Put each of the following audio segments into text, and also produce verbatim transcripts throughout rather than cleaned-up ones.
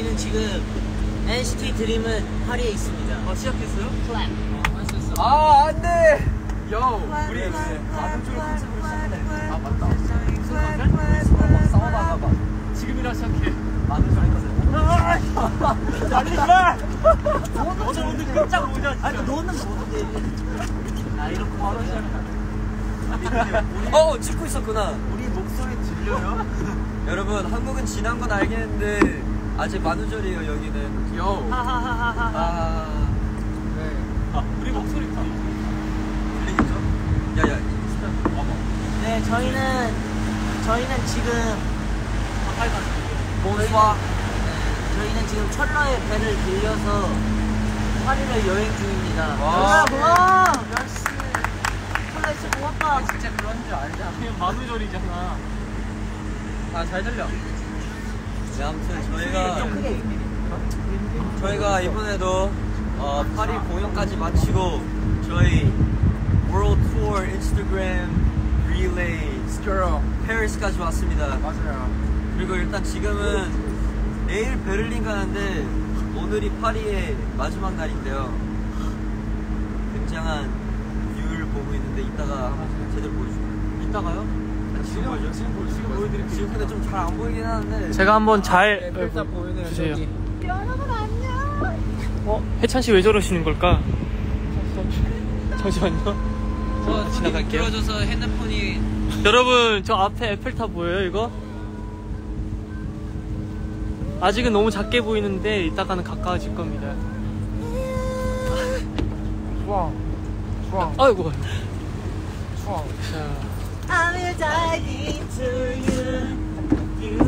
저희는 지금 엔시티 드림은 파리에 있습니다. 어, 시작했어요? 클랩. 어, 아, 안 돼! 요! 우리 많은 줄 컨셉으로 시작했네. 아, 맞다. 서로 막 싸워다가 막 지금이라 시작해. 많은 줄 컨셉. 아니, 마! 너는 오늘 깜짝 놀자. 아니, 너는 뭔데? 아, 이렇게 바로 시작해. 어, 찍고 있었구나. 우리 목소리 들려요? 여러분, 한국은 지난 건 알겠는데 아직 만우절이에요. 여기는. 요. 하하하하하. 아, 네. 아, 우리 목소리 들리겠죠? 야야. 네, 저희는 저희는 지금 몬스와. 네, 저희는 지금 철러의 배를 빌려서 파리를 여행 중입니다. 와, 와, 열심히. 철러 진짜 고맙다. 진짜 그런 줄 알잖아. 그냥 만우절이잖아. 아, 잘 들려. 네, 아무튼 저희가 저희가 이번에도 어, 파리 공연까지 마치고 저희 World Tour 인스타그램 릴레이 페리스까지 왔습니다. 맞아요. 그리고 일단 지금은 내일 베를린 가는데 오늘이 파리의 마지막 날인데요. 굉장한 뷰를 보고 있는데 이따가 한번 제대로 보여줄게요. 이따가요? 지금 보여줘? 지금 보여, 지금 보여드릴게요. 지금 근데 좀 잘 안 보이긴 하는데 제가 한번 잘 일단 보이네요. 주세요. 저기. 여러분 안녕. 어? 혜찬 씨 왜 저러시는 걸까? 잠시만요. 어, 지나갈게요. 들어줘서 핸드폰이. 여러분 저 앞에 에펠탑 보여요 이거? 아직은 너무 작게 보이는데 이따가는 가까워질 겁니다. 좋아. 좋아. 아이고. 좋아. 자. I will dive into you, you,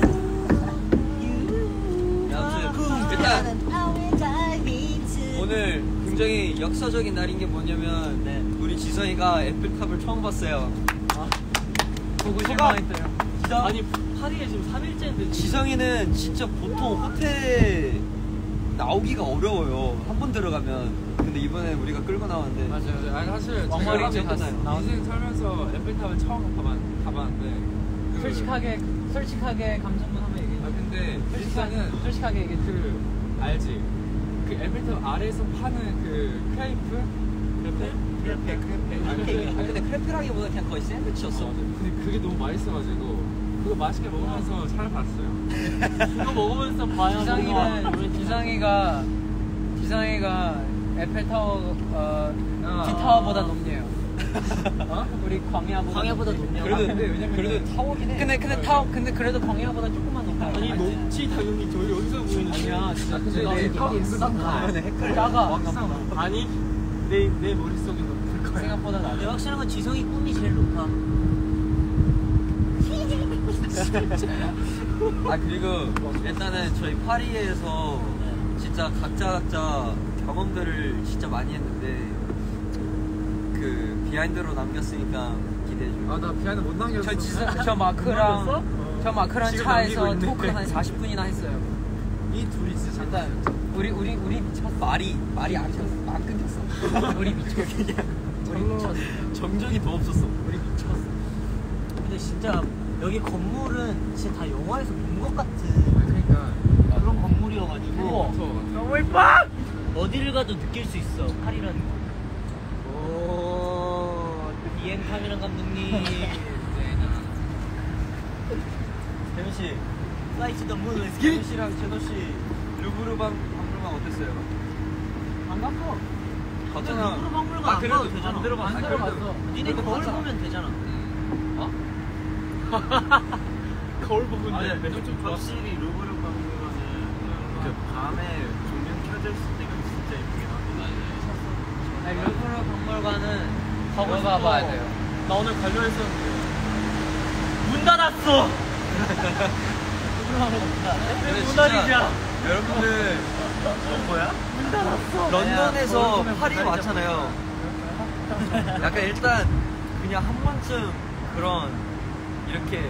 you. 아무튼 일단 I will dive into. 오늘 굉장히 역사적인 날인 게 뭐냐면 네. 우리 지성이가 에펠탑을 처음 봤어요. 아? 보고 실망했대요. 진짜? 아니 파리에 지금 삼 일째인데 지성이는 진짜 보통 호텔 나오기가 어려워요. 한 번 들어가면. 근데 이번에 우리가 끌고 나왔는데. 맞아요. 아니 사실 왕말이 제가 괜찮아요. 인생 살면서 에펠탑을 처음 가봤, 가봤는데 그, 솔직하게 솔직하게 감정만 한번 얘기해. 아 근데 솔직하게 일단은 솔직하게 얘기해. 그 알지? 그 에펠탑 아래에서 파는 그 크레이프? 크레페? 크레페 크레페. 아 근데, 아, 근데 크레페라기보다 그냥 거의 샌드위치였어. 어, 근데 그게 너무 맛있어가지고 그거 맛있게 먹으면서 잘 봤어요. 그거 먹으면서 봐야 지성이는 우리 지성이가 지성이가 에펠타워 어, 티타워보다 높네요. 어? 우리 광야보다 광야보다 높네요. 그래도 근데 왜냐면 그래도 타워긴 해. 근데 근데 타워 근데 그래도 광야보다 조금만 높아요. 아니 높지 당연히 저희 여기서 보이는데. 아니야 진짜 근데 근데 내 타워 쌍가 작아. 아니 내 내 머릿속에 높을 거야. 생각보다 낮아. 근데 확실한 건 지성이 꿈이 제일 높아. 아 그리고 일단은 저희 파리에서 진짜 각자 각자 경험들을 진짜 많이 했는데 그 비하인드로 남겼으니까 기대해줘요. 아 나 비하인드 못 남겼어. 저 지성 저 마크랑 저 마크랑 지금 차에서 남기고 있는데. 토크 한 사십 분이나 했어요. 이 둘이 진짜 일단 우리 우리 우리 미쳤어. 말이 말이 안 끊, 안 끊겼어. 우리 미쳤어. 그냥 우리 미쳤어. 정적이 더 없었어. 우리 미쳤어. 근데 진짜 여기 건물은 진짜 다 영화에서 본 것 같은 그러니까 그런 건물이어가지고 너무 예뻐! 어디를 가도 느낄 수 있어 파리라는 거. 오, 비행 카메라 감독님. 재민 씨, Fly to the moon. 재민 씨랑 제노 씨 루브르 방 박물관 어땠어요? 안 갔어. 갔잖아. 루브르 박물관 아, 안 그래도 가도 되잖아. 안 들어봤어. 안 아, 들어봤어. 니네 그래도 거울 갔잖아. 보면 되잖아. 어? 거울 보면 아니, 돼. 좀 확실히 루브르 박물관은 그 밤에 조명 켜져 있을 때가 진짜 예쁘긴 하고. 아니, 루브르 박물관은 가고 가고 싶어. 가봐야 돼요. 나 오늘 가려 했었는데 문 닫았어. 근데 문 진짜 닫이자. 여러분들 뭐야? 문 닫았어. 런던에서 파리 왔잖아요. 약간 일단 그냥 한 번쯤 그런 이렇게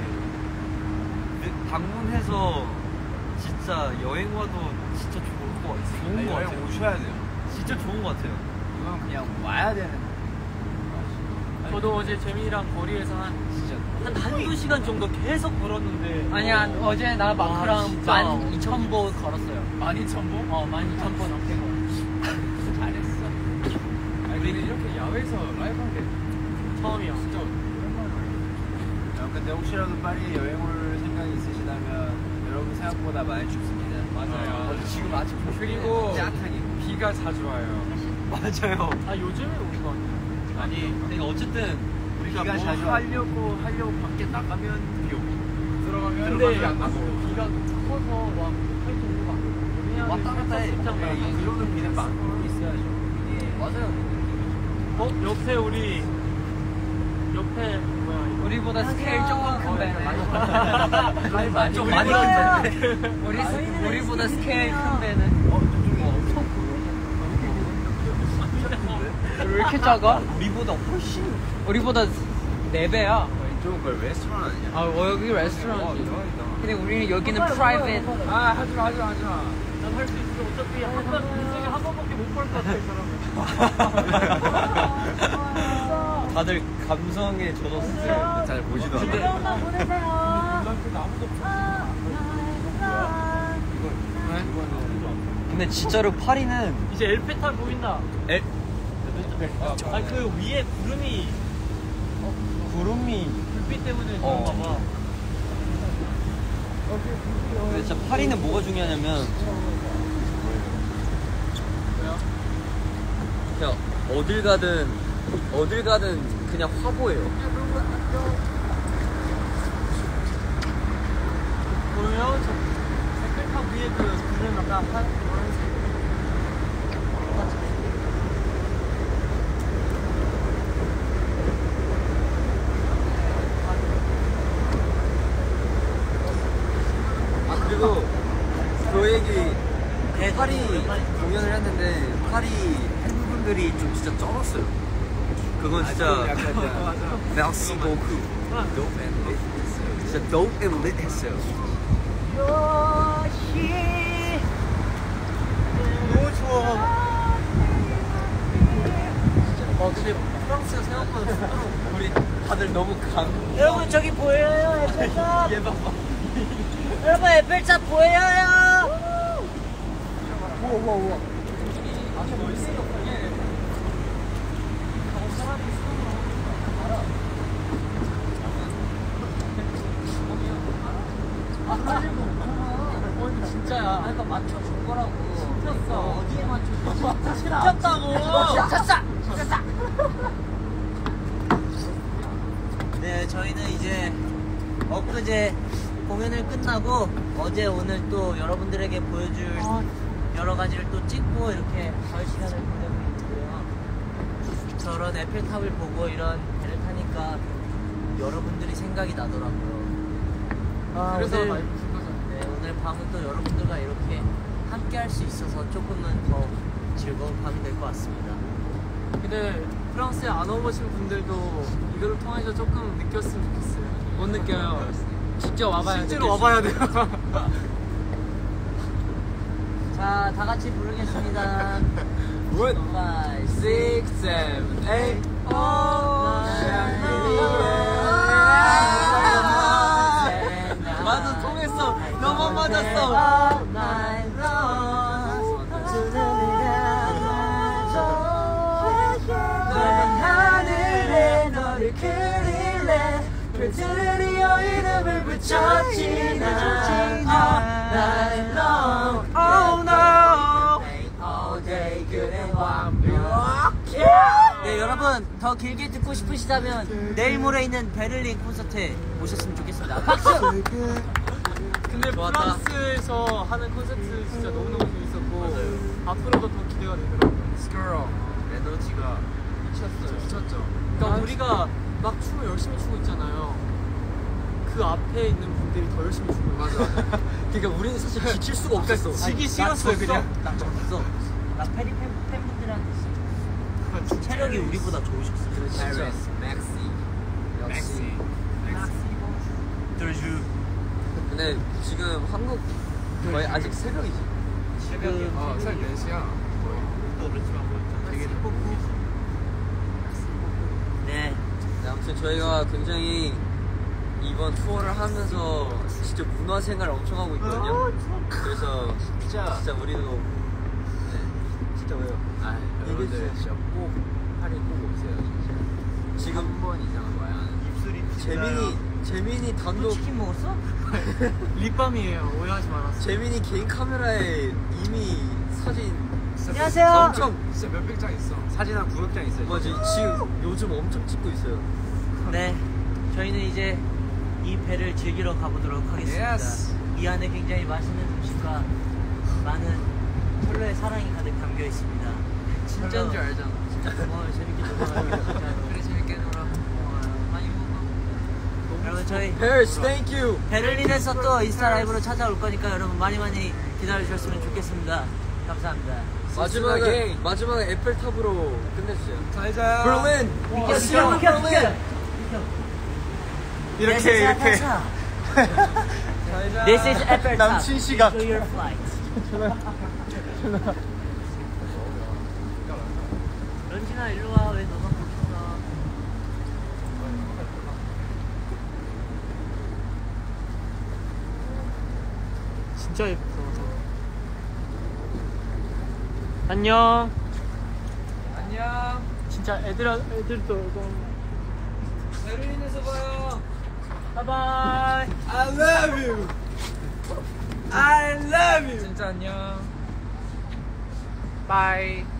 방문해서 진짜 여행 와도 진짜 좋을 것 같아요. 좋은 것 여행 같아요. 오셔야 돼요. 진짜 좋은 것 같아요. 이건 그냥 와야 되는. 저도 어제 재민이랑 거리에서 한, 한 한두 시간 정도 계속 걸었는데. 아니야, 어제 나 마크랑 진짜. 만 이천 보 걸었어요. 만 이천 보? 어, 만 이천 보 넘게 걸었어. 잘했어. 아니 근데 이렇게 야외에서 라이브 한 게 처음이야. 진짜 야, 근데 혹시라도 파리 여행 올 생각이 있으시다면 여러분 생각보다 많이 춥습니다. 맞아요. 어, 지금 아직 그리고 짜릿하게. 비가 자주 와요. 맞아요. 아, 요즘에 오는 거 아니야? 아니, 그러니까 어쨌든 우리가 비가 뭐 자주 하려고 하려고 밖에 나가면 비 오고 들어가면 근데 비가 안 나고. 비가 커서 막 할 정도가 아니야. 왔다 갔다 해. 입장 네, 이 정도 비는 많고 있어야죠. 이게 맞아요. 어? 옆에 우리 옆에 뭐야 이거? 우리보다 스케일 조금 큰 배는 많이 많이 좀 많이 많이 컸는데. 우리 스- 우리보다 스케일 큰 배는 어, 저쪽에 엄청 왜 이렇게 작아? 우리보다 훨씬 우리보다 네 배야. 이쪽은 걸 레스토랑 아니냐? 아, 어, 여기 레스토랑이지. 근데 우리는 여기는 프라이빗. 아 하지마 하지마 하지마. 난 할 수 있어. 어차피 한 번, 인생에 한 번밖에 못 볼 것 같아, 이 사람은. 다들 감성에 젖었어요. 잘 보지도 근데- 않아. 근데 진짜로 파리는 이제 엘페탈 보인다. 에, 아니, 그 위에 구름이, 구름이 불빛 때문에 어. 그런가 봐. 근데 진짜 파리는 뭐가 중요하냐면 그냥 어딜 가든 어딜 가든 그냥 화보예요. 보여요? 저 색깔탑 위에 그 구름 약간 한 노란색. 아 그리고 그 얘기 파리 공연을 했는데 파리 팬분들이 좀 진짜 쩔었어요. 그건 진짜 merci beaucoup. Dope and lit 했어요. 진짜 dope and lit 했어요. 너무 좋아. 어, 근데 프랑스가 생각보다 부드러워. 우리 다들 너무 감. 여러분, 저기 보여요? 에펠탑. 얘 봐봐. 여러분, 에펠탑 보여요? 진짜야. 아까 맞춰준 거라고. 춤췄어. 어디에 맞춰줬어? 춤췄다고. 췄어! 췄어! 네, 저희는 이제 엊그제 공연을 끝나고 어제 오늘 또 여러분들에게 보여줄 여러 가지를 또 찍고 이렇게 가을 시간을 보내고 있고요. 저런 에펠탑을 보고 이런 배를 타니까 여러분들이 생각이 나더라고요. 아, 그래서 오늘, 라이브 킨 거잖아. 네, 오늘 밤은 또 여러분들과 이렇게 함께 할 수 있어서 조금은 더 즐거운 밤이 될 것 같습니다. 근데 프랑스에 안 와보신 분들도 이거를 통해서 조금 느꼈으면 좋겠어요. 못 느껴요. 직접 와봐야 실제로 와봐야 돼요. 자, 다 같이 부르겠습니다. What? five, Six, seven, eight. 맞아, 통했어. 너무 맞았어. 하늘에 너를 그릴래. 별들이 여 이름을 붙였지 난 all night long. Oh no. All day 그래 완벽해. 네, 여러분 더 길게 듣고 싶으시다면 내일 모레 있는 베를린 콘서트에 오셨으면 좋겠습니다. 박수. 근데 좋았다. 프랑스에서 하는 콘서트 진짜 너무너무 재밌었고 앞으로도 더 기대가 되더라고요. 스컬 에너지가 미쳤어요. 미쳤죠. 그러니까 우리가 막 춤을 열심히 추고 있잖아요. 그 앞에 있는 분들이 더 열심히 추고 있어요. 맞아. 그러니까 우리는 사실 지칠 수가 없었어. 지기 싫었어요, 그냥. 나 졌어. 나 페리 팬, 팬분들한테 진짜 체력이 우리보다 좋으셨어. 진짜. 맥시. 역시. 드르주. 근데 지금 한국 거의 아직 새벽이지. 새벽이요. 어, 새벽 네 시야. 또 그렇지만 뭐 되게 네. 아무튼 저희가 굉장히 이번 투어를 하면서 진짜 문화생활 엄청 하고 있거든요. 그래서 진짜 진짜 우리도 네 진짜 왜요? 아, 여러분들 진짜 꼭 파리 꼭 오세요 진짜. 지금 한 번 이상은 와야 하는. 입술이 재민이 재민이 단독 치킨 먹었어? 립밤이에요. 오해하지 말았어. 재민이 개인 카메라에 이미 사진 안녕하세요. 엄청 진짜 몇백 장 있어. 사진 한 구백 장 있어요. 맞지 지금 요즘 엄청 찍고 있어요. 네, 저희는 이제 이 배를 즐기러 가보도록 하겠습니다. Yes. 이 안에 굉장히 맛있는 음식과 많은 철로의 사랑이 가득 담겨 있습니다. 진짜인 줄 알잖아. 어, 재밌게 놀아요. 진짜로. 그래 재밌게 놀아. 어, 많이 먹어. 여러분 저희 Paris, thank you. 베를린에서 또 인스타 라이브로 찾아올 거니까 여러분 많이 많이 기다려주셨으면 좋겠습니다. 감사합니다. 마지막에 마지막에 에펠탑으로 끝내주세요. 잘 자요. Berlin. 비켜, See you in 비켜, 비켜, Berlin. 이렇게 이렇게 This is Apple Top. 남친 시각. Enjoy your flight. 런쥔아 일로 와. 왜 너만 거기 있어? 진짜 예쁘다. 안녕. 안녕. 진짜 애들 애들도 이거. 베를린에서 봐요. 바이바이. I love you. I love you. 진짜 안녕. 바이.